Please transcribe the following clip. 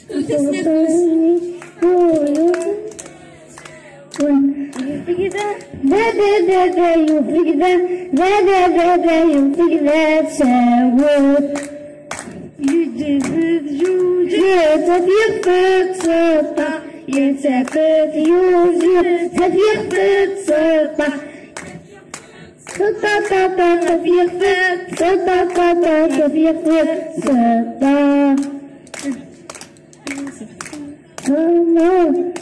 وتتنفس يوفيك ذا يوفيك ذا يوفيك ذا تساوي يجذب جوج تفيق سطح ينسفف يوجد تفيق سطح سطح تفيق سطح تفيق سطح